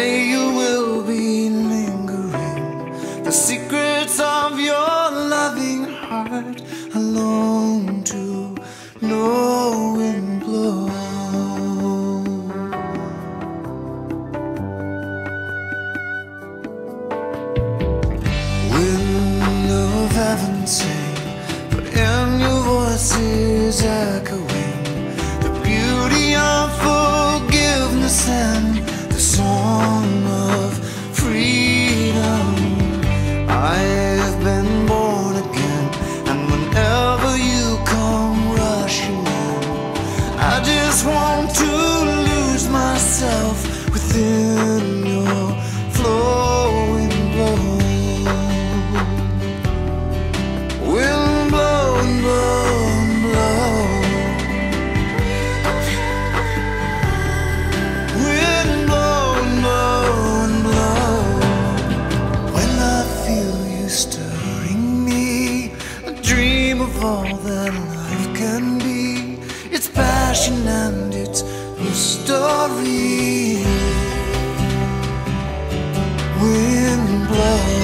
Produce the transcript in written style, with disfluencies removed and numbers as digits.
say you will be lingering. The secrets of your loving heart I long to know and blow. Wind of heaven sing, but in your voice is echoing the beauty of forgiveness and the song of freedom. I've been born again, and whenever you come rushing in, I just want to lose myself within your flowing blow. Wind blow and blow and blow. Wind blow and blow and blow. When I feel you stirring me, I dream of all that life can be. It's passion and it's mystery. Wind blow.